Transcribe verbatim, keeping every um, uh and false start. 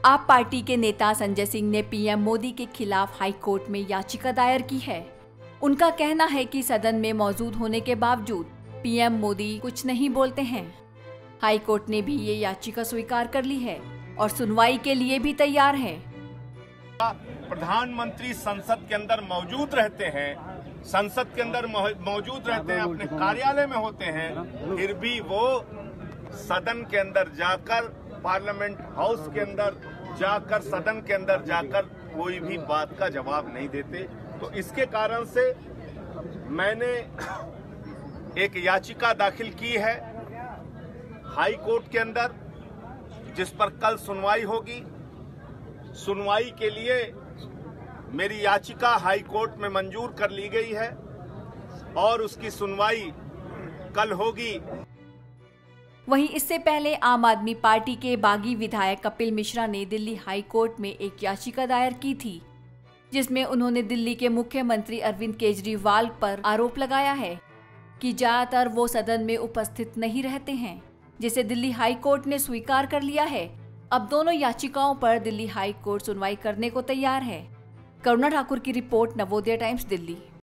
आप पार्टी के नेता संजय सिंह ने पीएम मोदी के खिलाफ हाई कोर्ट में याचिका दायर की है। उनका कहना है कि सदन में मौजूद होने के बावजूद पीएम मोदी कुछ नहीं बोलते हैं। हाई कोर्ट ने भी ये याचिका स्वीकार कर ली है और सुनवाई के लिए भी तैयार है। प्रधानमंत्री संसद के अंदर मौजूद रहते हैं, संसद के अंदर मौजूद रहते हैं, अपने कार्यालय में होते हैं, फिर भी वो सदन के अंदर जाकर, पार्लियामेंट हाउस के अंदर जाकर, सदन के अंदर जाकर कोई भी बात का जवाब नहीं देते। तो इसके कारण से मैंने एक याचिका दाखिल की है हाई कोर्ट के अंदर, जिस पर कल सुनवाई होगी। सुनवाई के लिए मेरी याचिका हाई कोर्ट में मंजूर कर ली गई है और उसकी सुनवाई कल होगी। वहीं इससे पहले आम आदमी पार्टी के बागी विधायक कपिल मिश्रा ने दिल्ली हाई कोर्ट में एक याचिका दायर की थी, जिसमें उन्होंने दिल्ली के मुख्यमंत्री अरविंद केजरीवाल पर आरोप लगाया है कि ज्यादातर वो सदन में उपस्थित नहीं रहते हैं, जिसे दिल्ली हाई कोर्ट ने स्वीकार कर लिया है। अब दोनों याचिकाओं पर दिल्ली हाई कोर्ट सुनवाई करने को तैयार है। करुणा ठाकुर की रिपोर्ट, नवोदय टाइम्स, दिल्ली।